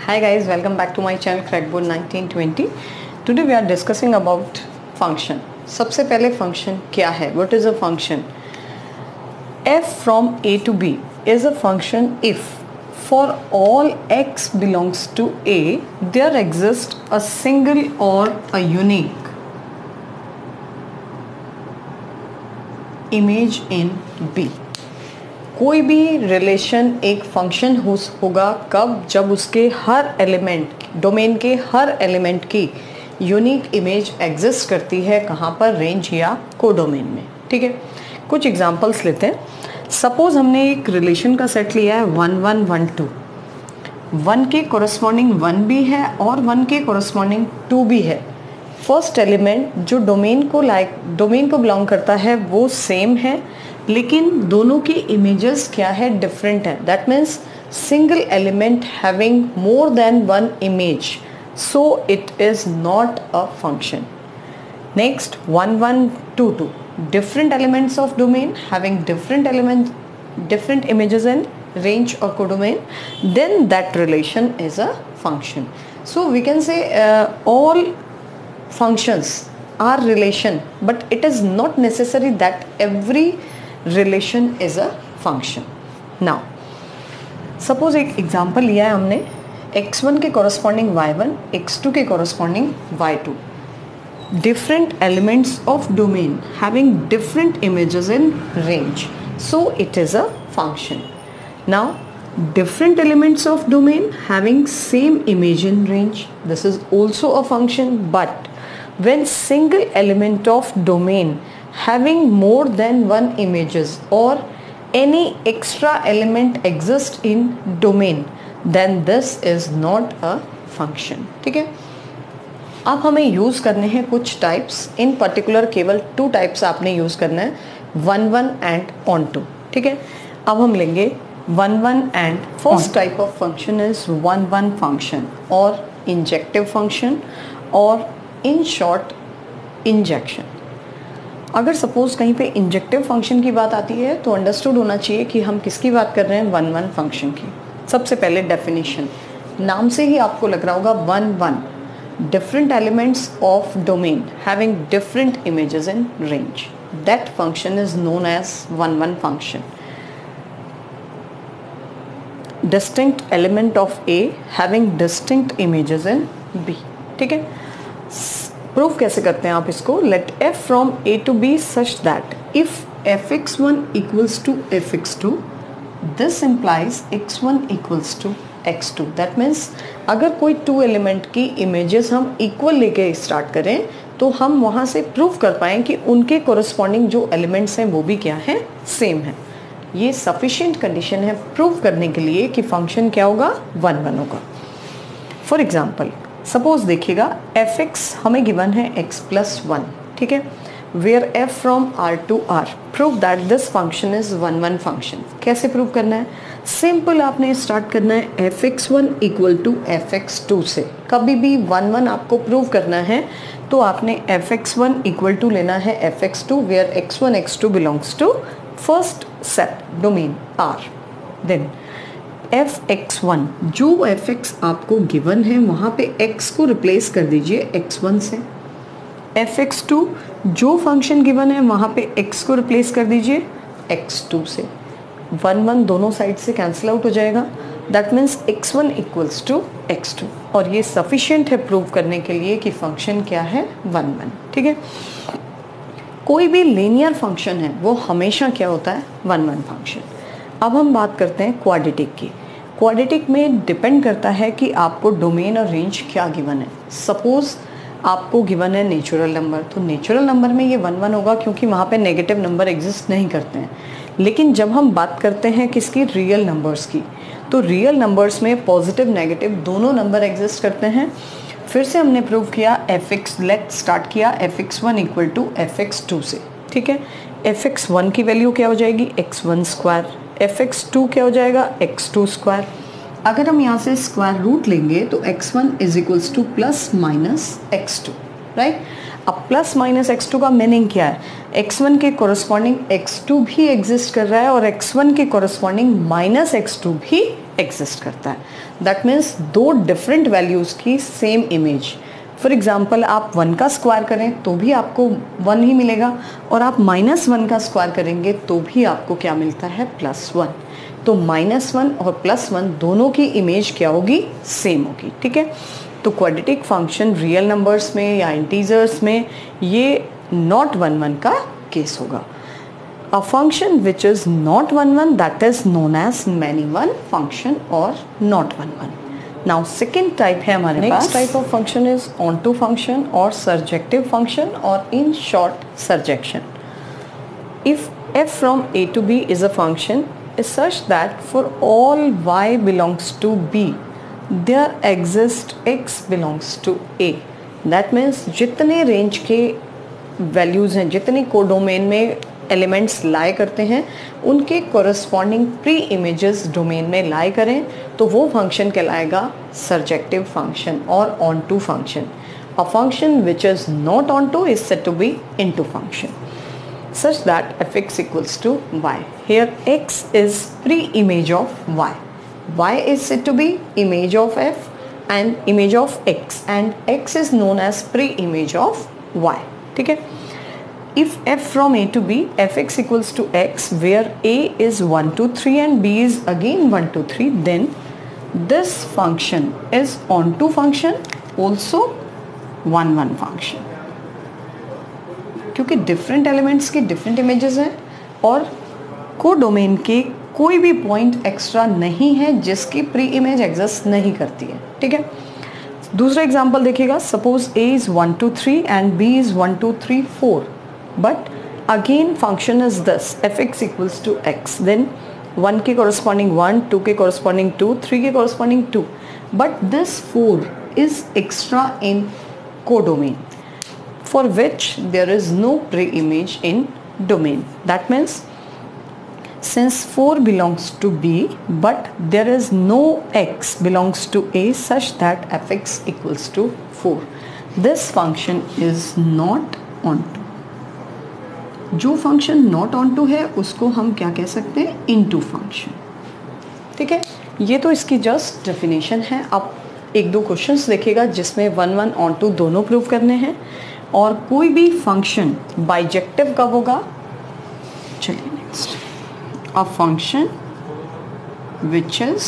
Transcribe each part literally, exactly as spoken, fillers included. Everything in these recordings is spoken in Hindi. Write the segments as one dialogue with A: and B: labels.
A: Hi guys, welcome back to my channel Crackboard nineteen twenty. Today we are discussing about function. सबसे पहले function क्या है? What is a function? F from A to B is a function if for all x belongs to A there exists a single or a unique image in B. कोई भी रिलेशन एक फंक्शन होगा कब, जब उसके हर एलिमेंट डोमेन के हर एलिमेंट की यूनिक इमेज एग्जिस्ट करती है, कहाँ पर, रेंज या कोडोमेन में. ठीक है, कुछ एग्जांपल्स लेते हैं. सपोज हमने एक रिलेशन का सेट लिया है one one one two. One के कोरस्पॉन्डिंग वन भी है और वन के कोरस्पॉन्डिंग टू भी है. फर्स्ट एलिमेंट जो डोमेन को लाइक डोमेन को बिलोंग करता है वो सेम है, लेकिन दोनों की इमेजेस क्या है, डिफरेंट है. That means single element having more than one image, so it is not a function. Next one one two two, different elements of domain having different element different images in range or codomain, then that relation is a function. So we can say uh, all functions are relation, but it is not necessary that every relation is a function. Now suppose एक example लिया है हमने एक्स वन के corresponding y one, x two के corresponding y two. different elements of domain having different images in range, so it is a function. Now different elements of domain having same image in range, this is also a function. But when single element of domain having more than one images or any extra element exists in domain, then this is not a function. ठीक है, अब हमें यूज़ करने हैं कुछ टाइप्स. इन पर्टिकुलर केवल टू टाइप्स आपने यूज़ करना है, one one and onto. ठीक है, अब हम लेंगे one one and. First type of function is one one function और इंजेक्टिव फंक्शन और इन शॉर्ट इंजेक्शन. अगर सपोज कहीं पे इंजेक्टिव फंक्शन की बात आती है तो अंडरस्टूड होना चाहिए कि हम किसकी बात कर रहे हैं, वन वन फंक्शन की. सबसे पहले डेफिनेशन, नाम से ही आपको लग रहा होगा one one, different elements of domain having different images in range. That function is known as one one function. Distinct element of A having distinct images in B. ठीक है, प्रूफ कैसे करते हैं आप इसको. Let f from A to B such that if f x one equals to f x two, this implies x one equals to x two. That means अगर कोई टू एलिमेंट की इमेजेस हम इक्वल लेके स्टार्ट करें तो हम वहाँ से प्रूव कर पाएँ कि उनके कोरस्पॉन्डिंग जो एलिमेंट्स हैं वो भी क्या है, सेम है. ये सफिशिएंट कंडीशन है प्रूव करने के लिए कि फंक्शन क्या होगा, वन वन होगा. फॉर एग्जाम्पल सपोज देखिएगा एफ एक्स हमें गिवन है एक्स प्लस वन. ठीक है, where f from R to R, prove that this function is one one function. कैसे प्रूव करना है, सिंपल आपने स्टार्ट करना है f x one equal to f x two से. कभी भी वन वन आपको प्रूव करना है तो आपने f x one equal to लेना है f x two, where x one x two belongs to first set domain R. Then f x one, जो एफ एक्स आपको गिवन है वहाँ पे एक्स को रिप्लेस कर दीजिए एक्स वन से. एफ एक्स टू, जो फंक्शन गिवन है वहाँ पे एक्स को रिप्लेस कर दीजिए एक्स टू से. वन वन दोनों साइड से कैंसिल आउट हो जाएगा. That means x one equals to x two, और ये सफिशिएंट है प्रूव करने के लिए कि फंक्शन क्या है, वन वन. ठीक है, कोई भी लीनियर फंक्शन है वो हमेशा क्या होता है, वन वन फंक्शन. अब हम बात करते हैं क्वाड्रेटिक की. क्वाड्रेटिक में डिपेंड करता है कि आपको डोमेन और रेंज क्या गिवन है. सपोज आपको गिवन है नेचुरल नंबर, तो नेचुरल नंबर में ये वन वन होगा क्योंकि वहाँ पे नेगेटिव नंबर एग्जिस्ट नहीं करते हैं. लेकिन जब हम बात करते हैं किसकी, रियल नंबर्स की, तो रियल नंबर्स में पॉजिटिव नेगेटिव दोनों नंबर एग्जिस्ट करते हैं. फिर से हमने प्रूव किया एफ एक्स, लेट स्टार्ट किया f x one equal to f x two से. ठीक है, एफ एक्स वन की वैल्यू क्या हो जाएगी, x one square. F x two क्या हो जाएगा, एक्स टू स्क्वायर. अगर हम यहाँ से स्क्वायर रूट लेंगे तो x one is equals to plus minus x two. Right, अब प्लस माइनस एक्स टू का मीनिंग क्या है, एक्स वन के कोरस्पॉन्डिंग एक्स टू भी एग्जिस्ट कर रहा है और एक्स वन के कोरस्पॉन्डिंग माइनस एक्स टू भी एग्जिस्ट करता है. दैट मीन्स दो डिफरेंट वैल्यूज़ की सेम इमेज. फॉर एग्जाम्पल आप वन का स्क्वायर करें तो भी आपको वन ही मिलेगा, और आप माइनस वन का स्क्वायर करेंगे तो भी आपको क्या मिलता है, प्लस वन. तो माइनस वन और प्लस वन दोनों की इमेज क्या होगी, सेम होगी. ठीक है. तो क्वाड्रेटिक फंक्शन रियल नंबर्स में या इंटीजर्स में ये नॉट वन वन का केस होगा. A function which is not one one that is known as many one function और not one one. Now second type है हमारे पास. Next type of function is onto function और सर्जेक्टिव फंक्शन, और in short surjection. If f from a to b is a function is such that for all y belongs to b there exists x belongs to a. That means जितने रेंज के वैल्यूज़ हैं, जितने कोडोमेन में एलिमेंट्स लाई करते हैं, उनके कोरस्पॉन्डिंग प्री इमेजेस डोमेन में लाई करें तो वो फंक्शन कहलाएगा सर्जेक्टिव फंक्शन और onto function. A function which is not onto is said to be into function such that fx equals to y. Here x is pre-image of y. Y is said to be image of f and image of x, and x is known as pre-image of y. ठीक है. If f from a to b, fx equals to x, where a is one to three and b is again one to three, then this function is onto function, also one one function. क्योंकि डिफरेंट एलिमेंट्स की डिफरेंट इमेजेस हैं और कोडोमेन के कोई भी पॉइंट एक्स्ट्रा नहीं है जिसकी प्री इमेज एग्जिस्ट नहीं करती है. ठीक है. दूसरा एग्जांपल देखिएगा. Suppose a is one two three and b is one two three four, but again function is this fx equals to x. Then one के कोरस्पॉन्डिंग वन, टू के कोरस्पॉन्डिंग टू, थ्री के corresponding two, but this four is extra in codomain for which there is no pre-image in domain. That means since four belongs to b but there is no x belongs to a such that fx equals to four, this function is not onto. जो फंक्शन नॉट onto है उसको हम क्या कह सकते हैं, into function. ठीक है. ये तो इसकी जस्ट डेफिनेशन है. आप एक दो क्वेश्चंस देखिएगा जिसमें वन वन onto दोनों प्रूव करने हैं. और कोई भी फंक्शन बाइजेक्टिव कब होगा, चलिए next. A function which is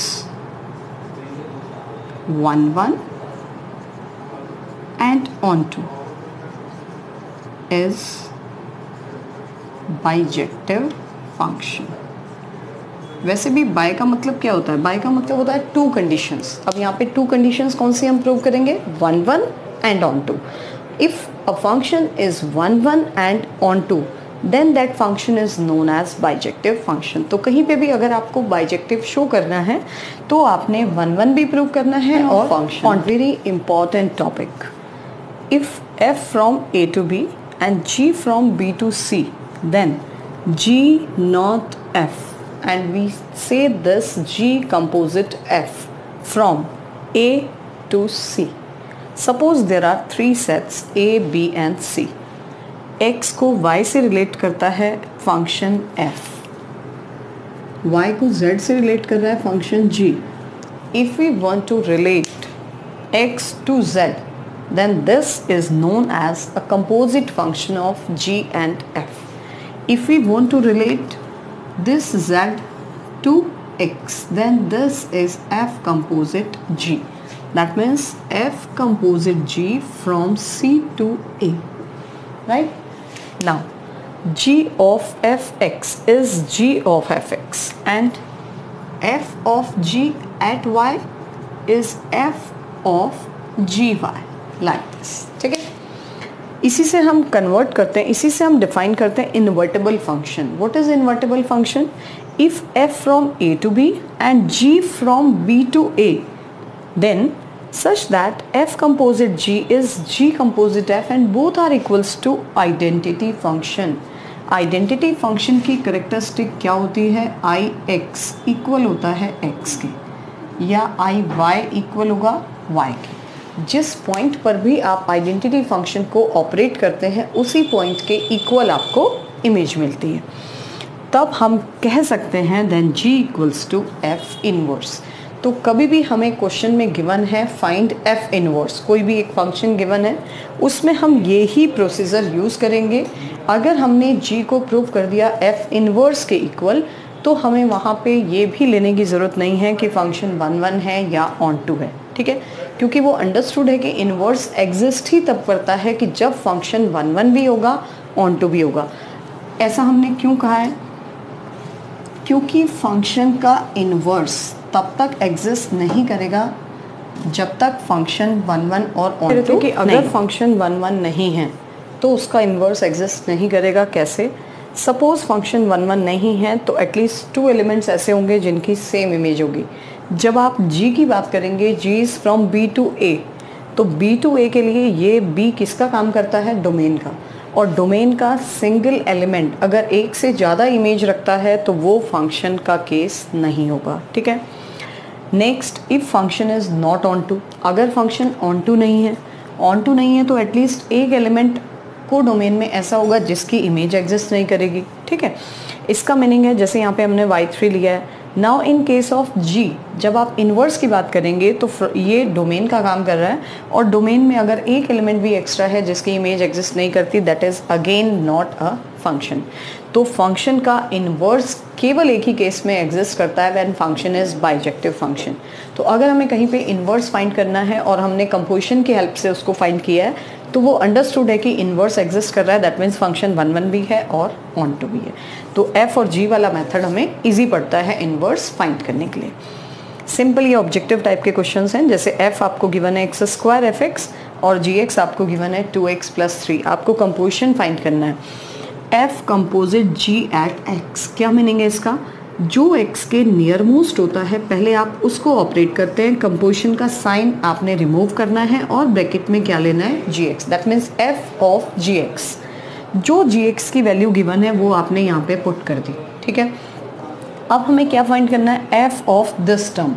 A: one one and onto is bijective function. वैसे भी बाय का मतलब क्या होता है, बाय का मतलब होता है टू कंडीशंस. अब यहाँ पे टू कंडीशंस कौन सी हम प्रूव करेंगे, one one and onto. If a function is one one and onto, then that function is known as bijective function. तो कहीं पे भी अगर आपको bijective शो करना है तो आपने one one भी प्रूव करना है और function. On very important topic. If f from a to b and g from b to c, then g not f, and we say this g composite f from a to c. Suppose there are three sets a, b and c. x को y से रिलेट करता है फंक्शन f, y को z से रिलेट कर रहा है function g. If we want to relate x to z, then this is known as a composite function of g and f. If we want to relate this z to x, then this is f composite g. That means f composite g from c to a. Right? Now g of fx is g of fx and f of g at y is f of gy like this. ठीक है. इसी से हम कन्वर्ट करते हैं, इसी से हम डिफाइन करते हैं invertible function. What is invertible function? If f from a to b and g from b to a, then such that f composite g is g composite f and both are equals to identity function. Identity function की करेक्टरिस्टिक क्या होती है, i x इक्वल होता है x के, या i y इक्वल होगा y के. जिस पॉइंट पर भी आप आइडेंटिटी फंक्शन को ऑपरेट करते हैं उसी पॉइंट के इक्वल आपको इमेज मिलती है. तब हम कह सकते हैं then g equals to f inverse. तो कभी भी हमें क्वेश्चन में गिवन है फाइंड एफ इनवर्स, कोई भी एक फंक्शन गिवन है, उसमें हम ये ही प्रोसीजर यूज़ करेंगे। अगर हमने जी को प्रूव कर दिया एफ इनवर्स के इक्वल, तो हमें वहाँ पे ये भी लेने की ज़रूरत नहीं है कि फंक्शन वन वन है या ऑन टू है, ठीक है, क्योंकि वो अंडरस्टूड है कि इनवर्स एग्जिस्ट ही तब करता है कि जब फंक्शन वन वन भी होगा, ऑन टू भी होगा। ऐसा हमने क्यों कहा है? क्योंकि फंक्शन का इनवर्स तब तक एग्जिस्ट नहीं करेगा जब तक फंक्शन वन वन और ऑन टू, कि अगर फंक्शन वन वन नहीं है तो उसका इनवर्स एग्जिस्ट नहीं करेगा। कैसे? सपोज फंक्शन वन वन नहीं है तो एटलीस्ट टू एलिमेंट्स ऐसे होंगे जिनकी सेम इमेज होगी। जब आप g की बात करेंगे, g is from b to a, तो b टू a के लिए ये b किसका काम करता है? डोमेन का। और डोमेन का सिंगल एलिमेंट अगर एक से ज़्यादा इमेज रखता है तो वो फंक्शन का केस नहीं होगा, ठीक है। Next, if function is not onto, अगर फंक्शन ऑन टू नहीं है, ऑन टू नहीं है तो एटलीस्ट एक एलिमेंट को डोमेन में ऐसा होगा जिसकी इमेज एग्जिस्ट नहीं करेगी, ठीक है। इसका मीनिंग है, जैसे यहाँ पे हमने वाई थ्री लिया है, now in case of g जब आप इन्वर्स की बात करेंगे तो ये डोमेन का काम कर रहा है, और डोमेन में अगर एक एलिमेंट भी एक्स्ट्रा है जिसकी इमेज एग्जिस्ट नहीं करती, that is again not a function. तो फंक्शन का इन्वर्स केवल एक ही केस में एग्जिस्ट करता है, when function is bijective function. तो अगर हमें कहीं पे इन्वर्स फाइंड करना है और हमने कंपोजिशन की हेल्प से उसको फाइंड किया है, तो वो अंडरस्टूड है कि इन्वर्स एग्जिस्ट कर रहा है, that means function one one भी है और ऑन टू भी है। तो एफ और जी वाला मेथड हमें इजी पड़ता है इन्वर्स फाइंड करने के लिए। सिंपल ये ऑब्जेक्टिव टाइप के क्वेश्चंस हैं, जैसे एफ आपको गिवन है एक्स स्क्वायर एफ एक्स और जी एक्स आपको गिवन है टू एक्स प्लस थ्री। आपको कंपोजिशन फाइंड करना है, f composite g at x. क्या मीनिंग है इसका? जो x के नियर मोस्ट होता है पहले आप उसको ऑपरेट करते हैं, कंपोजिशन का साइन आपने रिमूव करना है और ब्रैकेट में क्या लेना है? G x, that means f of g x. जो जी एक्स की वैल्यू गिवन है वो आपने यहाँ पे पुट कर दी, ठीक है। अब हमें क्या फाइंड करना है? F of this term,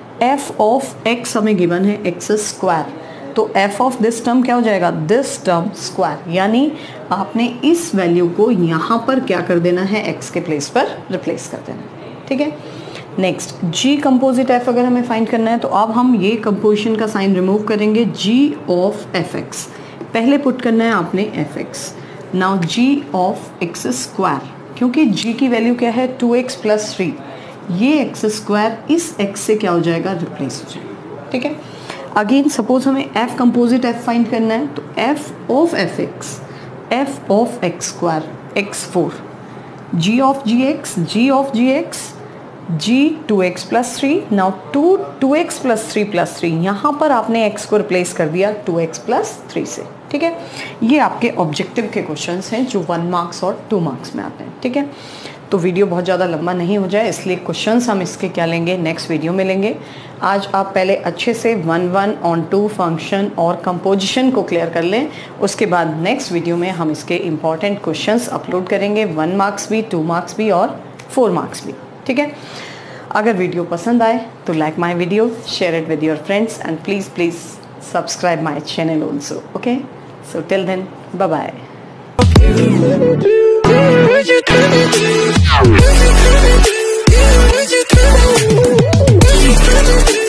A: f of x हमें गिवन है एक्स स्क्वायर, तो एफ ऑफ दिस टर्म क्या हो जाएगा? दिस टर्म स्क्वायर, यानी आपने इस वैल्यू को यहाँ पर क्या कर देना है? एक्स के प्लेस पर रिप्लेस कर देना, ठीक है। नेक्स्ट, जी कंपोजिट एफ अगर हमें फाइंड करना है तो अब हम ये कंपोजिशन का साइन रिमूव करेंगे, जी ऑफ एफ एक्स पहले पुट करना है आपने f x. Now ji of x square, क्योंकि जी की वैल्यू क्या है? टू एक्स प्लस थ्री, ये एक्स स्क्वायर इस एक्स से क्या हो जाएगा? रिप्लेस हो जाएगा, ठीक है। अगेन सपोज हमें एफ कंपोजिट एफ फाइंड करना है, तो f of F x, F of x square x four, ji of g x, ji of g x, g two x plus three. Now two two x plus three plus three, यहाँ पर आपने x को रिप्लेस कर दिया टू एक्स प्लस थ्री से, ठीक है। ये आपके ऑब्जेक्टिव के क्वेश्चंस हैं जो वन मार्क्स और टू मार्क्स में आते हैं, ठीक है। तो वीडियो बहुत ज़्यादा लंबा नहीं हो जाए इसलिए क्वेश्चंस हम इसके क्या लेंगे? नेक्स्ट वीडियो में लेंगे। आज आप पहले अच्छे से one one onto function और कंपोजिशन को क्लियर कर लें, उसके बाद नेक्स्ट वीडियो में हम इसके इम्पॉर्टेंट क्वेश्चंस अपलोड करेंगे, वन मार्क्स भी, टू मार्क्स भी और फोर मार्क्स भी, ठीक है। अगर वीडियो पसंद आए तो like my video, share it with your friends and please please subscribe my channel also, okay. So till then, bye bye. We'll be right back.